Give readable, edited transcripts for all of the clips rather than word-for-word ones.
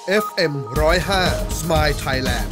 FM 105 Smile Thailand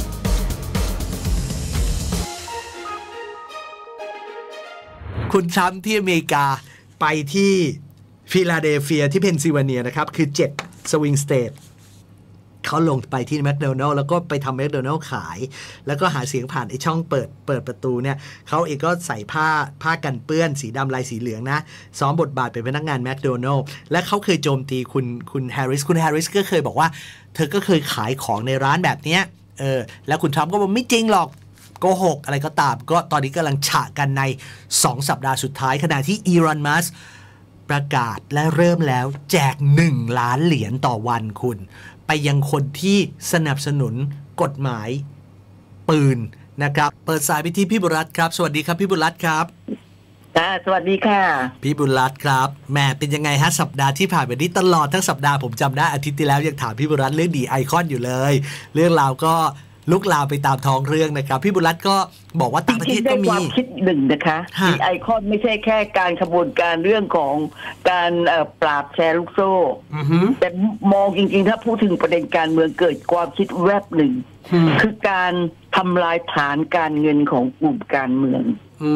คุณทรัมป์ที่อเมริกาไปที่ฟิลาเดลเฟียที่เพนซิลเวเนียนะครับคือ7สวิงสเตทเขาลงไปที่แมคโดนัลล์แล้วก็ไปทำแมคโดนัลล์ขายแล้วก็หาเสียงผ่านไอ้ช่องเปิดประตูเนี่ยเขาเองก็ใส่ผ้ากันเปื้อนสีดำลายสีเหลืองนะซ้อมบทบาทเป็นพนักงานแมคโดนัลล์และเขาเคยโจมตีคุณแฮร์ริสก็เคยบอกว่าเธอก็เคยขายของในร้านแบบเนี้ยแล้วคุณทรัมป์ก็บอกไม่จริงหรอกโกหกอะไรก็ตามก็ตอนนี้กำลังฉะกันใน2สัปดาห์สุดท้ายขณะที่อีลอน มัสก์ประกาศและเริ่มแล้วแจก1 ล้านเหรียญต่อวันคุณไปยังคนที่สนับสนุนกฎหมายปืนนะครับเปิดสายไปที่พี่บุรัตน์ครับสวัสดีครับพี่บุรัตน์ครับสวัสดีค่ะพี่บุรัตน์ครับแม่เป็นยังไงฮะสัปดาห์ที่ผ่านไปนี้ตลอดทั้งสัปดาห์ผมจำได้อาทิตย์ที่แล้วยังถามพี่บุรัตน์เรื่องดีไอคอนอยู่เลยเรื่องราวก็ลุกลามไปตามท้องเรื่องนะครับพี่บุรัตน์ก็บอกว่าต่างประเทศก็มีความคิดหนึ่งนะคะดีไอคอนไม่ใช่แค่การขบวนการเรื่องของการปราบแชร์ลูกโซ่แต่มองจริงๆถ้าพูดถึงประเด็นการเมืองเกิดความคิดแวบหนึ่งคือการทำลายฐานการเงินของกลุ่มการเมือง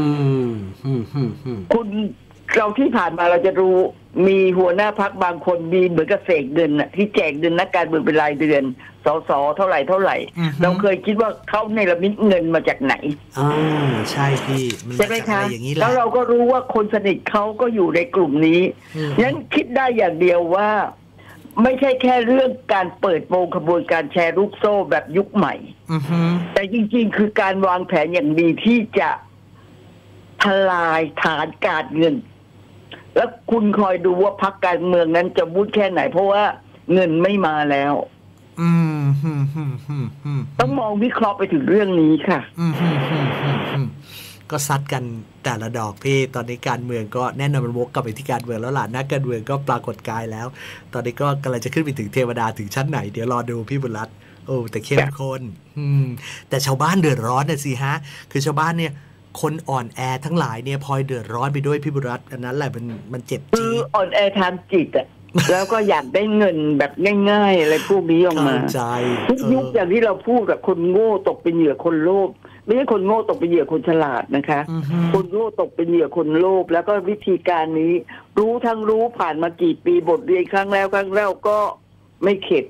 คุณเราที่ผ่านมาเราจะรู้มีหัวหน้าพรรคบางคนมีเหมือนกับเสกเงินที่แจกเงินนักการเมืองเป็นรายเดือนสสเท่าไหร่เราเคยคิดว่าเขาในระมิดเงินมาจากไหนใช่พี่ใช่ไหมคะแล้วเราก็รู้ว่าคนสนิทเขาก็อยู่ในกลุ่มนี้งั้นคิดได้อย่างเดียวว่าไม่ใช่แค่เรื่องการเปิดโปงขบวนการแชร์ลูกโซ่แบบยุคใหม่แต่จริงๆคือการวางแผนอย่างดีที่จะทลายฐานการเงินแล้วคุณคอยดูว่าพรรคการเมืองนั้นจะวุ่นแค่ไหนเพราะว่าเงินไม่มาแล้วต้องมองวิเคราะห์ไปถึงเรื่องนี้ค่ะก็ซัดกันแต่ละดอกพี่ตอนนี้การเมืองก็แน่นอนมันวกกลับไปที่การเมืองแล้วล่ะนักการเมืองก็ปรากฏกายแล้วตอนนี้ก็กำลังจะขึ้นไปถึงเทวดาถึงชั้นไหนเดี๋ยวรอดูพี่บุญรัตน์แต่เข้มข้นแต่ชาวบ้านเดือดร้อนน่ะสิฮะคือชาวบ้านเนี่ยคนอ่อนแอทั้งหลายเนี่ยพลอยเดือดร้อนไปด้วยพี่บุญรัตน์อันนั้นแหละมันเจ็บจี๊ดคืออ่อนแอทางจิตแล้วก็อยากได้เงินแบบง่ายๆอะไรพวกนี้ออกมาทุกยุคอย่างที่เราพูดกับคนโง่ตกเป็นเหยื่อคนโลภไม่ใช่คนโง่ตกเป็นเหยื่อคนฉลาดนะคะคนโง่ตกเป็นเหยื่อคนโลภแล้วก็วิธีการนี้รู้ทั้งรู้ผ่านมากี่ปีบทเรียนครั้งแล้วก็ไม่เข็ด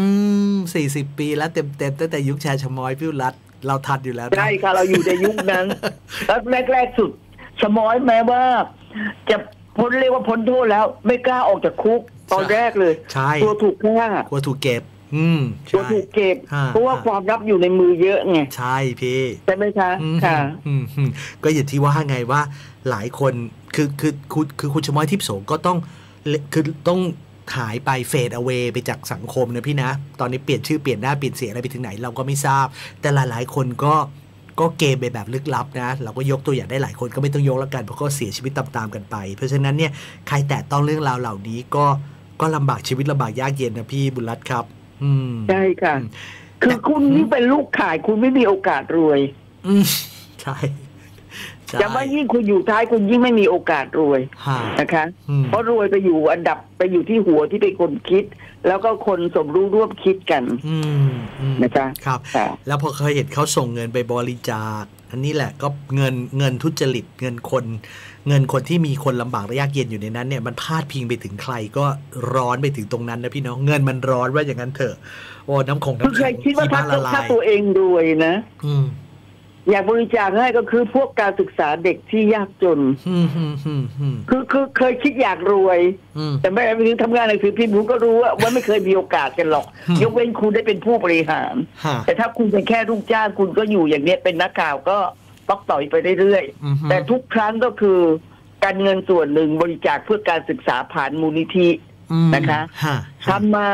40 ปีแล้วเต็มตั้งแต่ยุคแชร์ชมอยพี่รัฐเราทันอยู่แล้วใช่ค่ะเราอยู่ในยุคนั้นแล้วแรกสุดชมอยแม้ว่าจะเรียกว่าพ้นโทษแล้วไม่กล้าออกจากคุกตอนแรกเลยกลัวถูกฆ่ากลัวถูกเก็บกลัวถูกเก็บเพราะว่าความลับอยู่ในมือเยอะไงใช่พี่ใช่ไหมคะค่ะก็อย่างที่ว่าไงว่าหลายคนคือคุณชมอยทิพย์โสก็ต้องหายไปเฟดเอาเวย์ไปจากสังคมนะพี่นะตอนนี้เปลี่ยนชื่อเปลี่ยนหน้าเปลี่ยนเสียงอะไรไปถึงไหนเราก็ไม่ทราบแต่หลายๆคนก็เกมไปแบบลึกลับนะเราก็ยกตัวอย่างได้หลายคนก็ไม่ต้องยกแล้วกันเพราะก็เสียชีวิตตามๆกันไปเพราะฉะนั้นเนี่ยใครแตะต้องเรื่องราวเหล่านี้ก็ลำบากชีวิตลำบากยากเย็นนะพี่บุญรัตน์ครับใช่ค่ะคือคุณนี่เป็นลูกขายคุณไม่มีโอกาสรวยใช่จะว่ายิ่งคุณอยู่ท้ายคุณยิ่งไม่มีโอกาสรวยนะคะเพราะรวยไปอยู่อันดับไปอยู่ที่หัวที่เป็นคนคิดแล้วก็คนสมรู้ร่วมคิดกันนะคะครับแล้วพอเคยเห็นเขาส่งเงินไปบริจาคอันนี้แหละก็เงินทุจริตเงินคนที่มีคนลำบากและยากเย็นอยู่ในนั้นเนี่ยมันพาดพิงไปถึงใครก็ร้อนไปถึงตรงนั้นนะพี่น้องเงินมันร้อนว่าอย่างนั้นเถอะโอ้น้ำคงน้ำแข็งคิดว่าถ้าตัวเองรวยนะอยากบริจาคให้ก็คือพวกการศึกษาเด็กที่ยากจนคือเคยคิดอยากรวยแต่ไม่ไปถึงทำงานหนังสือพิมพ์ผมก็รู้ว่าไม่เคยมีโอกาสกันหรอกยกเว้นคุณได้เป็นผู้บริหารแต่ถ้าคุณเป็นแค่ลูกจ้างคุณก็อยู่อย่างนี้เป็นนักข่าวก็ตอกต่อยไปเรื่อยๆแต่ทุกครั้งก็คือการเงินส่วนหนึ่งบริจาคเพื่อการศึกษาผ่านมูลนิธินะคะทำมา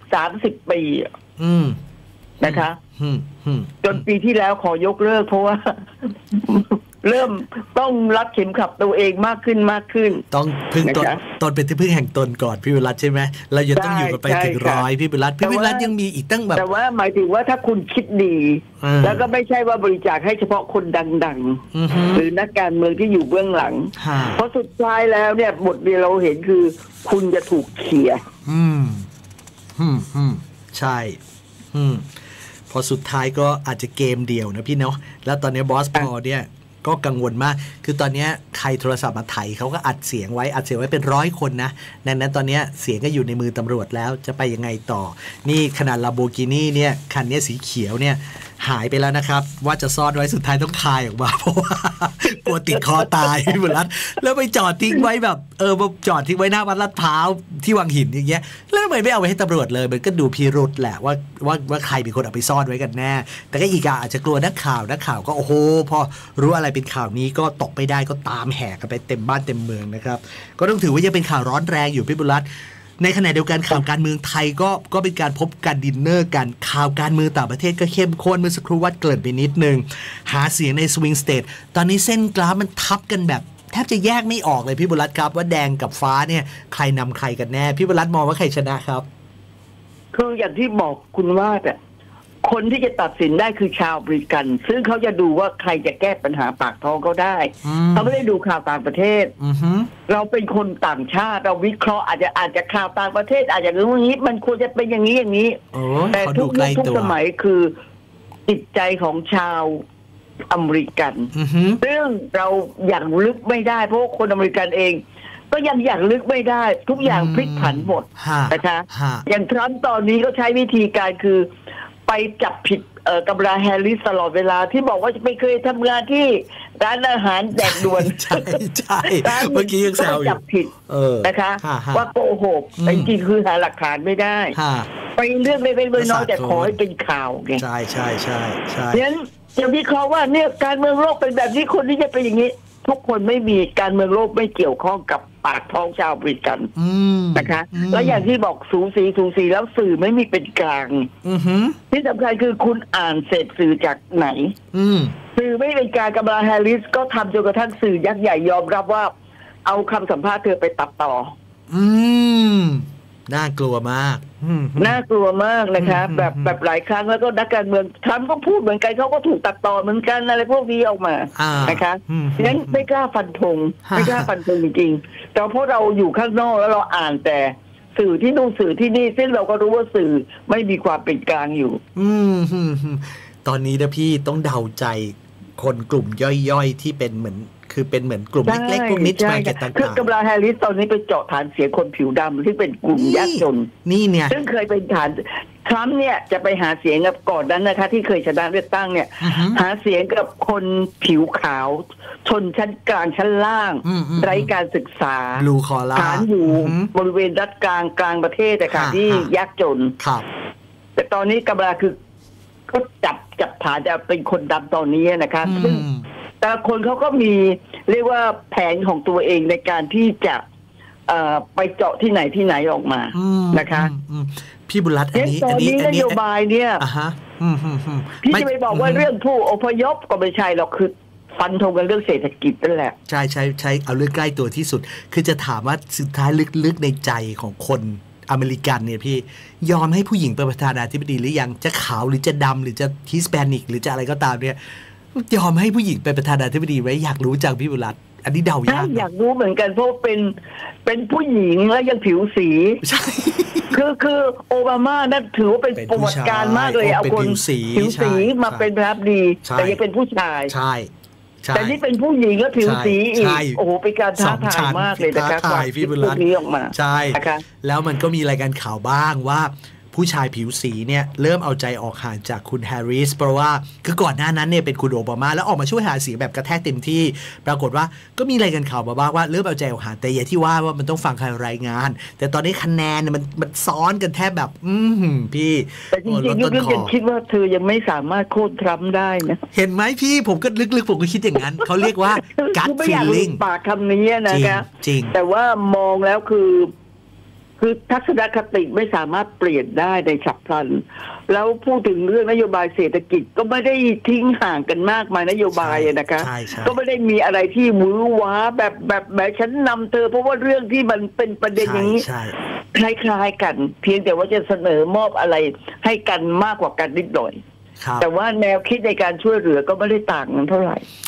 30 ปีนะคะจนปีที่แล้วขอยกเลิกเพราะว่าเริ่มต้องรัดเข็มขัดตัวเองมากขึ้นต้องพึ่งตนเป็นที่พึ่งแห่งตนก่อนพี่วิรัตใช่ไหมเราจะต้องอยู่กันไปถึง100พี่วิรัตยังมีอีกตั้งแบบแต่ว่าหมายถึงว่าถ้าคุณคิดดีแล้วก็ไม่ใช่ว่าบริจาคให้เฉพาะคนดังๆหรือนักการเมืองที่อยู่เบื้องหลังเพราะสุดท้ายแล้วเนี่ยบทเรียนเราเห็นคือคุณจะถูกเขี่ยใช่พอสุดท้ายก็อาจจะเกมเดียวนะพี่เนาะแล้วตอนนี้บอสพอเนี่ยก็กังวลมากคือตอนนี้ใครโทรศัพท์มาไถเขาก็อัดเสียงไว้เป็น100 คนนะดังนั้นตอนนี้เสียงก็อยู่ในมือตำรวจแล้วจะไปยังไงต่อนี่ขนาด Lamborghini เนี่ยคันนี้สีเขียวเนี่ยหายไปแล้วนะครับว่าจะซ่อนไว้สุดท้ายต้องคายออกมาเพราะว่ากลัวติดคอตายพี่บุญรัตน์แล้วไปจอดทิ้งไว้แบบจอดทิ้งไว้หน้าวัดลาดพร้าวที่วังหินอย่างเงี้ยแล้วทำไมไม่เอาไว้ให้ตำรวจเลยมันก็ดูพิรุธแหละว่าใครเป็นคนเอาไปซ่อนไว้กันแน่แต่ก็อีกอาจจะกลัวนักข่าวก็โอ้โหพอรู้อะไรเป็นข่าวนี้ก็ตกไม่ได้ก็ตามแห่กันไปเต็มบ้านเต็มเมืองนะครับก็ต้องถือว่ายังเป็นข่าวร้อนแรงอยู่พี่บุญรัตน์ในขณะเดียวกันข่าวการเมืองไทยก็เป็นการพบกันดินเนอร์กันข่าวการเมืองต่างประเทศก็เข้มข้นเมื่อสักครู่วัดเกริ่นไปนิดนึงหาเสียงในสวิงสเตทตอนนี้เส้นกราฟมันทับกันแบบแทบจะแยกไม่ออกเลยพี่บุญรัตน์ครับว่าแดงกับฟ้าเนี่ยใครนำใครกันแน่พี่บุญรัตน์มองว่าใครชนะครับคืออย่างที่บอกคุณว่าแต่คนที่จะตัดสินได้คือชาวอเมริกันซึ่งเขาจะดูว่าใครจะแก้ปัญหาปากท้องเขาได้เขาไม่ได้ดูข่าวต่างประเทศเราเป็นคนต่างชาติเราวิเคราะห์อาจจะข่าวต่างประเทศอาจจะรู้อย่างนี้มันควรจะเป็นอย่างนี้แต่ทุกยุคทุกสมัยคือจิตใจของชาวอเมริกันซึ่งเราอย่างลึกไม่ได้เพราะคนอเมริกันเองก็ยังอย่างลึกไม่ได้ทุกอย่างพลิกผันหมดนะคะอย่างทรัมป์ตอนนี้ก็ใช้วิธีการคือไปจับผิดกัมลาแฮร์ริสตลอดเวลาที่บอกว่าไม่เคยทำงานที่ร้านอาหารแดกด่วนใช่เมื่อกี้ยังแซวอยู่จับผิดนะคะว่าโกหกแต่จริงคือหาหลักฐานไม่ได้ไปเรื่องเล็กๆน้อยๆแต่ขอให้เป็นข่าวไงใช่ฉะนั้นจะวิเคราะห์ว่าเนี่ยการเมืองโลกเป็นแบบนี้คนที่จะเป็นอย่างนี้ทุกคนไม่มีการเมืองโลกไม่เกี่ยวข้องกับปากท้องชาวอเมริกันนะคะแล้วอย่างที่บอกสูสีแล้วสื่อไม่มีเป็นกลางที่สำคัญคือคุณอ่านเสพสื่อจากไหนสื่อไม่เป็นกลางกัมลาแฮร์ริสก็ทำจนกระทั่งสื่อยักษ์ใหญ่ยอมรับว่าเอาคำสัมภาษณ์เธอไปตัดต่อน่ากลัวมากน่ากลัวมากนะคะแบบหลายครั้งแล้วก็นักการเมืองทรัมป์ก็พูดเหมือนกันเขาก็ถูกตัดต่อเหมือนกันอะไรพวกนี้ออกมานะคะฉะนั้นไม่กล้าฟันธงจริงๆแต่เพราะเราอยู่ข้างนอกแล้วเราอ่านแต่สื่อที่นู่นสื่อที่นี่ซึ่งเราก็รู้ว่าสื่อไม่มีความเป็นกลางอยู่ตอนนี้นะพี่ต้องเดาใจคนกลุ่มย่อยๆที่เป็นเหมือนกลุ่มเล็กๆพวกนิชมาร์เก็ตต่างๆคือกัมลาแฮร์ริสตอนนี้ไปเจาะฐานเสียงคนผิวดำที่เป็นกลุ่มยากจนนี่เนี่ยซึ่งเคยเป็นฐานทรัมป์เนี่ยจะไปหาเสียงกับก่อนนั้นนะคะที่เคยชนะเลือกตั้งเนี่ยหาเสียงกับคนผิวขาวชนชั้นกลางชั้นล่างไร้การศึกษาฐานอยู่บริเวณรัฐกลางประเทศแต่ค่ะที่ยากจนแต่ตอนนี้กัมลาคือก็จับฐานจะเป็นคนดำตอนนี้นะคะซึ่งแต่คนเขาก็มีเรียกว่าแผนของตัวเองในการที่จะไปเจาะที่ไหนออกมานะคะพี่บุญรัตน์อันนี้นโยบายเนี่ยพี่จะไปบอกว่าเรื่องผู้อพยพก็ไม่ใช่หรอกคือฟันธงกันเรื่องเศรษฐกิจนั่นแหละใช่เอาเรื่องใกล้ตัวที่สุดคือจะถามว่าสุดท้ายลึกๆในใจของคนอเมริกันเนี่ยพี่ยอมให้ผู้หญิงเป็นประธานาธิบดีหรือยังจะขาวหรือจะดำหรือจะฮิสแปนิกหรือจะอะไรก็ตามเนี่ยยอมให้ผู้หญิงเป็นประธานาธิบดีไว้อยากรู้จังพี่บุญรัตน์อันนี้เดายากอยากรู้เหมือนกันเพราะเป็นผู้หญิงแล้วยังผิวสีใช่คือโอบามานั่นถือว่าเป็นประวัติการมากเลยเอาคนผิวสีมาเป็นประธานาธิบดีแต่ยังเป็นผู้ชายใช่แต่นี่เป็นผู้หญิงแล้วผิวสีอีกโอ้โหเป็นการท้าทายมากเลยนะคะพี่บุญรัตน์ออกมาใช่แล้วมันก็มีรายการข่าวบ้างว่าผู้ชายผิวสีเนี่ยเริ่มเอาใจออกห่างจากคุณแฮร์ริสเพราะว่าคือก่อนหน้านั้นเนี่ยเป็นคุณโอบามาแล้วออกมาช่วยหาเสียงแบบกระแทกเต็มที่ปรากฏว่าก็มีรายการข่าวมาบ้างว่าเริ่มเอาใจออกห่างแต่อย่าที่ว่ามันต้องฟังใครรายงานแต่ตอนนี้คะแนนมันซ้อนกันแทบแบบพี่แต่จริงๆลึกๆยังคิดว่าเธอยังไม่สามารถโค่นทรัมป์ได้นะเห็นไหมพี่ผมก็ลึกๆผมก็คิดอย่างนั้นเขาเรียกว่า gut feeling ปากคำนี้นะคะจริงแต่ว่ามองแล้วคือทัศนคติไม่สามารถเปลี่ยนได้ในฉับพลันแล้วพูดถึงเรื่องนโยบายเศรษฐกิจก็ไม่ได้ทิ้งห่างกันมากมายนโยบายนะคะก็ไม่ได้มีอะไรที่มือว้าแบบฉันนำเธอเพราะว่าเรื่องที่มันเป็นประเด็นอย่างนี้คล้ายๆกันเพียงแต่ว่าจะเสนอมอบอะไรให้กันมากกว่ากันนิดหน่อยแต่ว่าแนวคิดในการช่วยเหลือก็ไม่ได้ต่างกันเท่าไหร่คื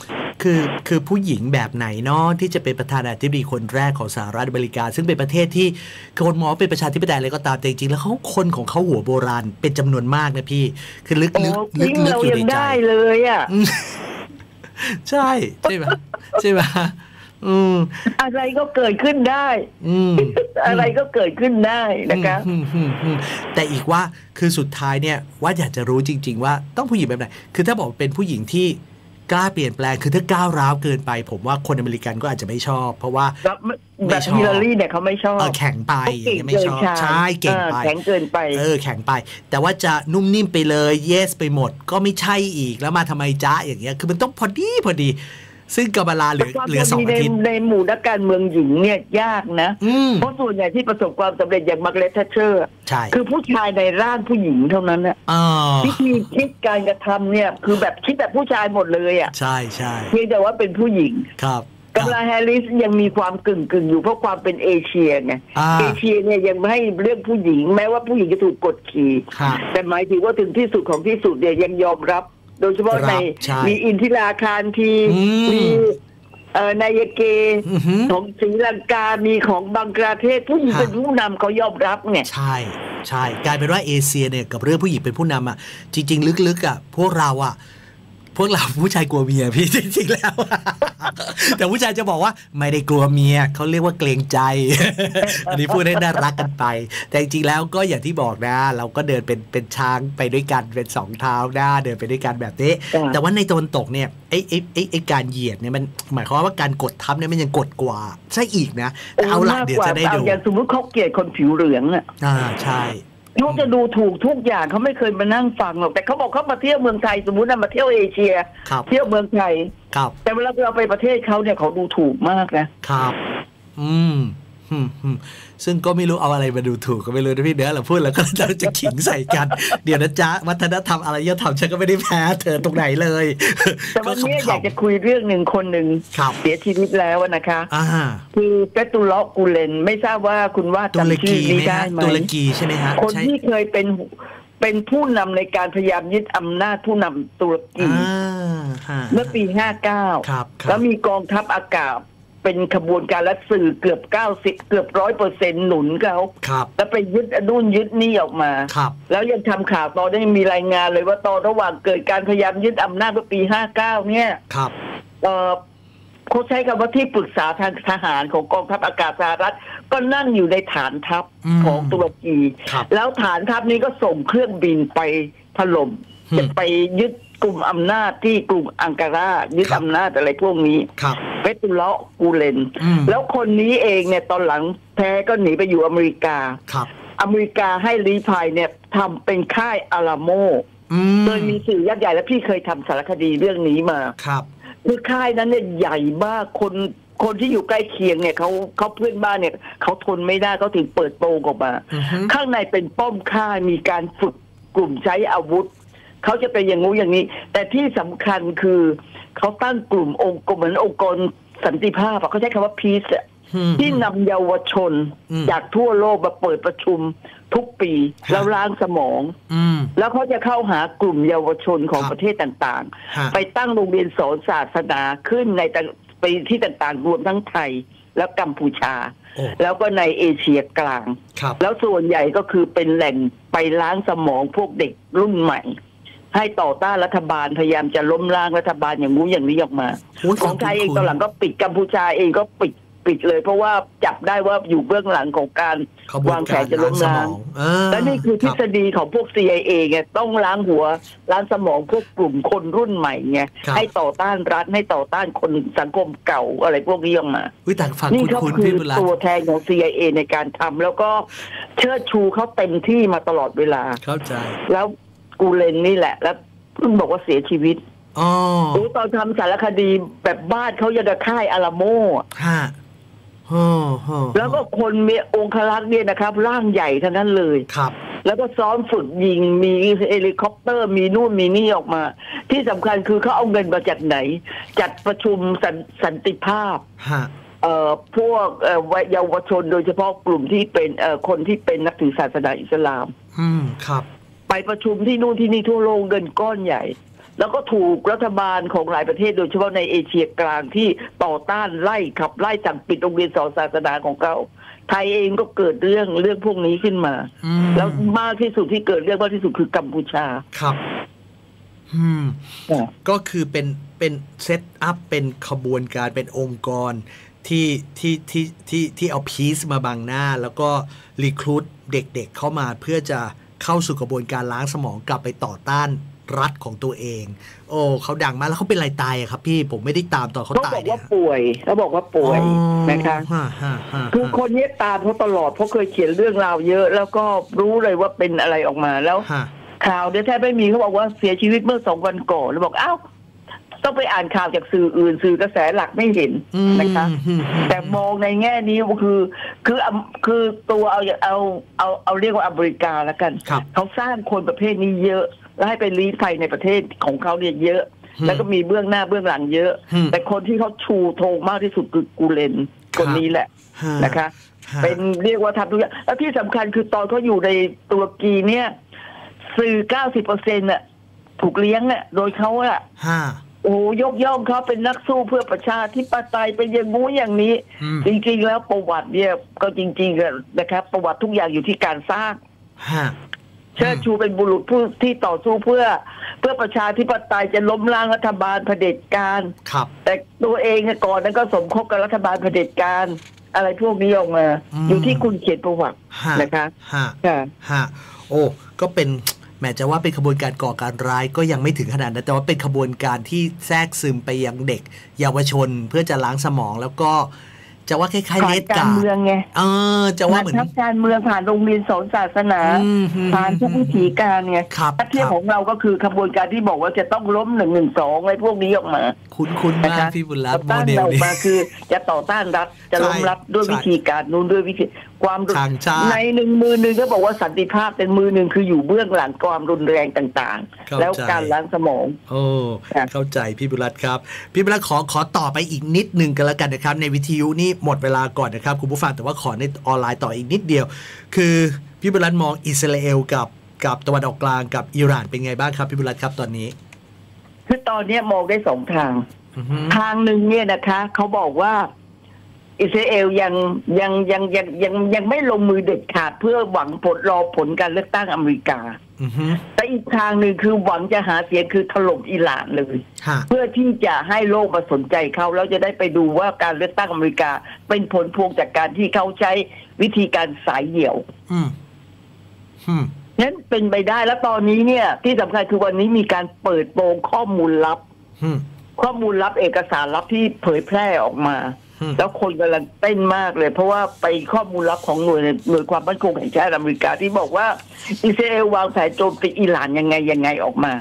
คือผู้หญิงแบบไหนเนาะที่จะเป็นประธานาธิบดีคนแรกของสหรัฐอเมริกาซึ่งเป็นประเทศที่คนมองเป็นประชาธิปไตยอะไรก็ตามแต่จริงๆแล้วเขาคนของเขาหัวโบราณเป็นจำนวนมากนะพี่คือลึกๆอยู่ในใจได้เลยอ่ะใช่ไหมใช่ไหมอะไรก็เกิดขึ้นได้อะไรก็เกิดขึ้นได้นะคะแต่อีกว่าคือสุดท้ายเนี่ยว่าอยากจะรู้จริงๆว่าต้องผู้หญิงแบบไหนคือถ้าบอกเป็นผู้หญิงที่กล้าเปลี่ยนแปลงคือถ้าก้าวร้าวเกินไปผมว่าคนอเมริกันก็อาจจะไม่ชอบเพราะว่าแบบฮิลลารีเนี่ยเขาไม่ชอบแข็งไปไม่ชอบใช่เก่งไปแข็งเกินไปแข็งไปแต่ว่าจะนุ่มนิ่มไปเลยเยสไปหมดก็ไม่ใช่อีกแล้วมาทำไมจ๊ะอย่างเงี้ยคือมันต้องพอดีซึ่งกำมะลาเหลือ2 อาทิตย์ในหมู่นักการเมืองหญิงเนี่ยยากนะเพราะส่วนใหญ่ที่ประสบความสำเร็จอย่างมาร์กาเร็ต แธชเชอร์คือผู้ชายในร่างผู้หญิงเท่านั้นน่ะวิธีคิดการกระทำเนี่ยคือแบบคิดแบบผู้ชายหมดเลยอ่ะใช่เพียงแต่ว่าเป็นผู้หญิงครับกำมะลาแฮร์ริสยังมีความกึ่งอยู่เพราะความเป็นเอเชียไงเอเชียเนี่ยยังไม่ให้เรื่องผู้หญิงแม้ว่าผู้หญิงจะถูกกดขี่แต่หมายถึงว่าถึงที่สุดของที่สุดเนี่ยยังยอมรับโดยเฉพาะในมีอินทิราคารทีมีนายเกของศรีลังกามีของบังกลาเทศผู้หญิงเป็นผู้นำเขายอมรับไงใช่กลายเป็นว่าเอเชียเนี่ยกับเรื่องผู้หญิงเป็นผู้นำอ่ะจริงๆลึกๆอ่ะพวกเราผู้ชายกลัวเมียพี่จริงๆแล้วแต่ผู้ชายจะบอกว่าไม่ได้กลัวเมียเขาเรียกว่าเกรงใจอันนี้พูดให้น่ารักกันไปแต่จริงๆแล้วก็อย่างที่บอกนะเราก็เดินเป็นช้างไปด้วยกันเป็น2 เท้าหน้าเดินไปด้วยกันแบบนี้แต่ว่าในตะวันตกเนี่ยไอ้การเหยียดเนี่ยมันหมายความว่าการกดทับเนี่ยมันยังกดกว่าใช่อีกนะแต่เอาละเดี๋ยวจะได้ดูอย่างสมมติเขาเกลียดคนผิวเหลืองอ่ะใช่เขาจะดูถูกทุกอย่างเขาไม่เคยมานั่งฟังหรอกแต่เขาบอกเขามาเที่ยวเมืองไทยสมมุติมาเที่ยวเอเชียเที่ยวเมืองไทยแต่เวลาเราไปประเทศเขาเนี่ยเขาดูถูกมากนะครับซึ่งก็ไม่รู้เอาอะไรมาดูถูกก็ไม่รู้นะพี่เดี๋ยวเราพูดแล้วก็จะขิงใส่กันเดี๋ยวนะจ๊ะวัฒนธรรมอะไรยธรรมฉันก็ไม่ได้แพ้เธอตรงไหนเลยแต่วันนี้อยากจะคุยเรื่องหนึ่งคนหนึ่งเสียชีวิตแล้วนะคะคือเฟตุลเลาะกูเลนไม่ทราบว่าคุณว่าจำชื่อนี้ได้ไหมตุรกีใช่ไหมฮะคนที่เคยเป็นผู้นำในการพยายามยึดอำนาจผู้นำตุรกีเมื่อปี59แล้วมีกองทัพอากาศเป็นขบวนการและสื่อเกือบ90เกือบ 100% หนุนเขาแล้วไปยึดนู่นยึดนี่ออกมาแล้วยังทำข่าวตอนนี้มีรายงานเลยว่าตอนระหว่างเกิดการพยายามยึดอำนาจเมื่อปี59เนี่ยเขาใช้คำว่าที่ปรึกษาทางทหารของกองทัพอากาศสหรัฐก็นั่งอยู่ในฐานทัพของตุรกีแล้วฐานทัพนี้ก็ส่งเครื่องบินไปถล่มจะไปยึดกลุ่มอำนาจที่กรุงอังการายึดอำนาจอะไรพวกนี้เฟตุลเลาะกูเลนแล้วคนนี้เองเนี่ยตอนหลังแพ้ก็หนีไปอยู่อเมริกาอเมริกาให้ลี้ภัยเนี่ยทำเป็นค่ายอาราโมโดยมีสื่อยักษ์ใหญ่และพี่เคยทำสารคดีเรื่องนี้มาคือค่ายนั้นเนี่ยใหญ่มากคนที่อยู่ใกล้เคียงเนี่ยเขาเพื่อนบ้านเนี่ยเขาทนไม่ได้เขาถึงเปิดโปงออกมาข้างในเป็นป้อมค่ายมีการฝึกกลุ่มใช้อาวุธเขาจะเป็นอย่างงู้อย่างนี้แต่ที่สำคัญคือเขาตั้งกลุ่มองค์เหมือนองค์กรสันติภาพเขาใช้คำว่า peace ที่นำเยาวชนจากทั่วโลกมาเปิดประชุมทุกปีแล้วล้างสมองแล้วเขาจะเข้าหากลุ่มเยาวชนของประเทศต่างๆไปตั้งโรงเรียนสอนศาสนาขึ้นในไปที่ต่างๆรวมทั้งไทยและกัมพูชาแล้วก็ในเอเชียกลางแล้วส่วนใหญ่ก็คือเป็นแหล่งไปล้างสมองพวกเด็กรุ่นใหม่ให้ต่อต้านรัฐบาลพยายามจะล้มล้างรัฐบาลอย่างงู้อย่างนี้ออกมาของไทยเองตอนหลังก็ปิดกัมพูชาเองก็ปิดเลยเพราะว่าจับได้ว่าอยู่เบื้องหลังของการวางแผนจะล้มล้างและนี่คือทฤษฎีของพวก CIA ไงต้องล้างหัวล้างสมองพวกกลุ่มคนรุ่นใหม่ไงให้ต่อต้านรัฐให้ต่อต้านคนสังคมเก่าอะไรพวกนี้ออกมานี่ก็คือตัวแทนของ CIA ในการทำแล้วก็เชิดชูเขาเต็มที่มาตลอดเวลาเข้าใจแล้วกูเลนนี่แหละแล้วเพิ่งบอกว่าเสียชีวิตตอนทำสารคดีแบบบ้านเขายังกระค่ายอาราโมแล้วก็คนมีองครักษ์เนี่ยนะครับร่างใหญ่ทั้งนั้นเลยแล้วก็ซ้อมฝึกยิงมีเฮลิคอปเตอร์มีนู่นมีนี่ออกมาที่สำคัญคือเขาเอาเงินมาจากไหนจัดประชุมสันติภาพพวกเยาวชนโดยเฉพาะกลุ่มที่เป็นคนที่เป็นนักถือศาสนาอิสลามครับไปประชุมที่นู่นที่นี่ทั่วโลกเงินก้อนใหญ่แล้วก็ถูกรัฐบาลของหลายประเทศโดยเฉพาะในเอเชียกลางที่ต่อต้านไล่ขับไล่สั่งปิดโรงเรียนสอนศาสนาของเขาไทยเองก็เกิดเรื่องพวกนี้ขึ้นมาแล้วมากที่สุดที่เกิดเรื่องมากที่สุดคือกัมพูชาครับก็คือเป็นเซตอัพเป็นขบวนการเป็นองค์กรที่เอาพีซมาบังหน้าแล้วก็รีครูทเด็กๆเข้ามาเพื่อจะเข้าสู่กระบวนการล้างสมองกลับไปต่อต้านรัฐของตัวเองโอ้เขาดังมากแล้วเขาเป็นอะไรตายอะครับพี่ผมไม่ได้ตามตอนเขาตายเนี่ยเขาบอกว่าป่วยนะคะคือคนนี้ตามเขาตลอดเพราะเคยเขียนเรื่องราวเยอะแล้วก็รู้เลยว่าเป็นอะไรออกมาแล้วข่าวเนี่ยแทบไม่มีเขาบอกว่าเสียชีวิตเมื่อ2 วันก่อนแล้วบอกอ้าวต้องไปอ่านข่าวจากสื่ออื่นสื่อกระแสหลักไม่เห็นนะคะแต่มองในแง่นี้คือตัวเอาเรียกว่าอเมริกาแล้วกันเขาสร้างคนประเภทนี้เยอะแล้วให้ไปลี้ภัยในประเทศของเขาเนี่ยเยอะแล้วก็มีเบื้องหน้าเบื้องหลังเยอะแต่คนที่เขาชูธงมากที่สุดคือกูเลนคนนี้แหละนะคะเป็นเรียกว่าทำทุกอย่างแล้วที่สำคัญคือตอนเขาอยู่ในตุรกีเนี่ยสื่อ 90% น่ะถูกเลี้ยงเนี่ยโดยเขาอะโอ้ยกย่องเขาเป็นนักสู้เพื่อประชาธิปไตยเป็นอย่างงู้อย่างนี้จริงๆแล้วประวัติเนี่ยก็จริงๆนะครับประวัติทุกอย่างอยู่ที่การสร้างเชิดชูเป็นบุรุษผู้ที่ต่อสู้เพื่อประชาธิปไตยจะล้มล้างรัฐบาลเผด็จการแต่ตัวเองก่อนนั้นก็สมคบกับรัฐบาลเผด็จการอะไรพวกนี้ออกมาอยู่ที่คุณเขียนประวัตินะคะโอ้ก็เป็นแม้จะว่าเป็นขบวนการก่อการร้ายก็ยังไม่ถึงขนาดนั้นแต่ว่าเป็นขบวนการที่แทรกซึมไปยังเด็กเยาวชนเพื่อจะล้างสมองแล้วก็จะว่าคล้ายๆเลดการ์เมืองไงจะว่าเหมือนการเมืองผ่านโรงเรียนสอนศาสนาผ่านทุกวิถีการไงถ้าเทียบของเราก็คือขบวนการที่บอกว่าจะต้องล้ม112อะไรพวกนี้ออกมาคุ้นมากพี่บุญรัตน์โมเดลนี้มาคือจะต่อต้านรัฐจะล้มรัฐด้วยวิธีการนู้นด้วยวิธีความในมือหนึ่งก็บอกว่าสันติภาพเป็นมือหนึ่งคืออยู่เบื้องหลังความรุนแรงต่างๆแล้วการล้างสมองเข้าใจพี่บุญรัตน์ครับพี่บุญรัตน์ขอต่อไปอีกนิดนึงกันแล้วกันนะครับในวิทยุนี่หมดเวลาก่อนนะครับคุณผู้ฟังแต่ว่าขอในออนไลน์ต่ออีกนิดเดียวคือพี่บุญรัตน์มองอิสราเอลกับตะวันออกกลางกับอิหร่านเป็นไงบ้างครับพี่บุญรัตน์ครับตอนนี้คือตอนนี้มองได้2 ทางทางหนึ่งเนี่ยนะคะเขาบอกว่าอิสราเอลยังไม่ลงมือเด็ดขาดเพื่อหวังรอผลการเลือกตั้งอเมริกาแต่อีกทางหนึ่งคือหวังจะหาเสียงคือถล่มอิหร่านเลยเพื่อที่จะให้โลกมาสนใจเขาแล้วจะได้ไปดูว่าการเลือกตั้งอเมริกาเป็นผลพวงจากการที่เขาใช้วิธีการสายเหี่ยวนั้นเป็นไปได้แล้วตอนนี้เนี่ยที่สำคัญคือวันนี้มีการเปิดโปงข้อมูลลับเอกสารลับที่เผยแพร่ออกมาแล้วคนกำลังเต้นมากเลยเพราะว่าไปข้อมูลลับของหน่วยความมั่นคงแห่งชาติอเมริกาที่บอกว่าอิสราเอลวางแผนโจมตีอิหร่านยังไงออกมา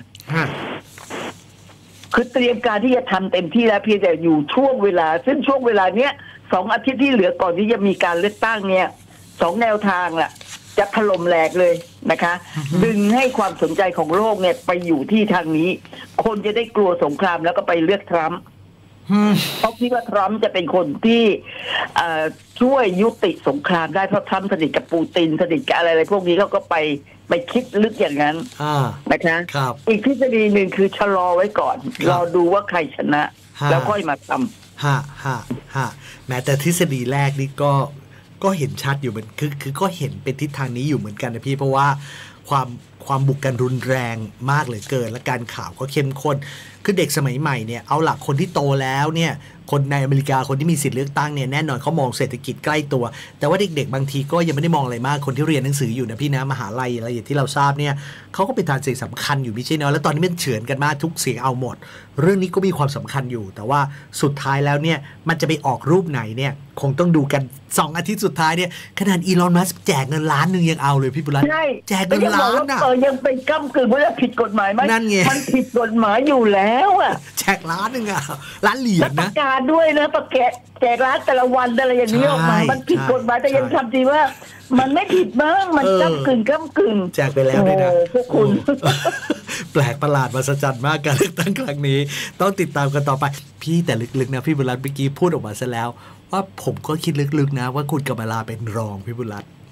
คือเตรียมการที่จะทำเต็มที่แล้วเพียงแต่อยู่ช่วงเวลาซึ่งช่วงเวลาเนี้ย2 อาทิตย์ที่เหลือก่อนที่จะมีการเลือกตั้งเนี่ย2 แนวทางล่ะจะถล่มแหลกเลยนะคะดึงให้ความสนใจของโลกเนี่ยไปอยู่ที่ทางนี้คนจะได้กลัวสงครามแล้วก็ไปเลือกทรัมป์เพราะคิดว่าทรัมป์จะเป็นคนที่ช่วยยุติสงครามได้เพราะทรัมป์สนิทกับปูตินสนิทกับอะไรพวกนี้เขาก็ไปคิดลึกอย่างนั้นนะคะอีกทฤษฎีหนึ่งคือชะลอไว้ก่อนรอดูว่าใครชนะแล้วค่อยมาทำแม้แต่ทฤษฎีแรกนี่ก็เห็นชัดอยู่เหมือนคือก็เห็นเป็นทิศทางนี้อยู่เหมือนกันนะพี่เพราะว่าความบุกกันรุนแรงมากเหลือเกินและการข่าวก็เข้มข้นคือเด็กสมัยใหม่เนี่ยเอาหลักคนที่โตแล้วเนี่ยคนในอเมริกาคนที่มีสิทธิ์เลือกตั้งเนี่ยแน่นอนเขามองเศรษฐกิจใกล้ตัวแต่ว่าเด็กๆบางทีก็ยังไม่ได้มองอะไรมากคนที่เรียนหนังสืออยู่นะพี่นะมหาลัยอะไรอย่างที่เราทราบเนี่ยเขาก็เป็นฐานเสียงสำคัญอยู่ไม่ใช่น้อยแล้วตอนนี้มันเฉือนกันมากทุกเสียงเอาหมดเรื่องนี้ก็มีความสำคัญอยู่แต่ว่าสุดท้ายแล้วเนี่ยมันจะไปออกรูปไหนเนี่ยคงต้องดูกัน2 อาทิตย์สุดท้ายเนี่ยขนาดอีลอนมัสก์แจกเงินล้านนึงยังเอาเลยพี่ปุรัตน์แจกเงินล้านอ่ะยังเป็นก้ำกึ่งว่าผิดกฎหมายไหมนั่นไงมันผิดกฎหมายอยู่แล้วอ่ะแจกล้านนึงอ่ะล้านเหรียญนะประกาศด้วยนะประกาศแจกร้านแต่ละวันอะไรอย่างนี้ออกมามันผิดกฎหมายแต่ยังทำจริงว่ามันไม่ผิดมั้งมันก้ำกึ่งแจกไปแล้วด้วยนะพวกคุณแปลกประหลาดมหัศจรรย์มากการเลือกตั้งครั้งนี้ต้องติดตามกันต่อไปพี่แต่ลึกๆนะพี่บุญรัตน์เมื่อกี้พูดออกมาซะแล้วว่าผมก็คิดลึกๆนะว่าคุณกำมลาเป็นรองพี่บุญรัตน์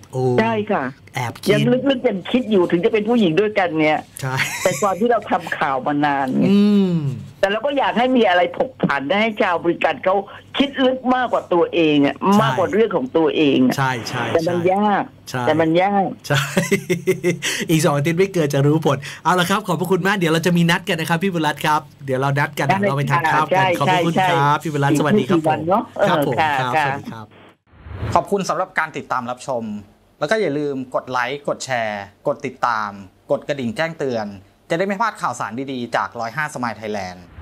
ใช่ค่ะแอบคิดยังลึกๆยังคิดอยู่ถึงจะเป็นผู้หญิงด้วยกันเนี่ยใช่แต่ก่อนที่เราทำข่าวมานานแต่เราก็อยากให้มีอะไรผกผันให้ชาวบริการเขาคิดลึกมากกว่าตัวเองมากกว่าเรื่องของตัวเองใช่ใช่แต่มันยากแต่มันยากใช่อีก2 อาทิตย์ไม่เกินจะรู้ผลเอาละครับขอบพระคุณมากเดี๋ยวเราจะมีนัดกันนะครับพี่บุญรัตน์ครับเดี๋ยวเรานัดกันเราไปทานข้าวกันขอบคุณครับพี่บุญรัตน์สวัสดีครับผมครับผมครับสวัสดีครับขอบคุณสำหรับการติดตามรับชมแล้วก็อย่าลืมกดไลค์กดแชร์กดติดตามกดกระดิ่งแจ้งเตือนจะได้ไม่พลาดข่าวสารดีๆจาก105 Smile Thailand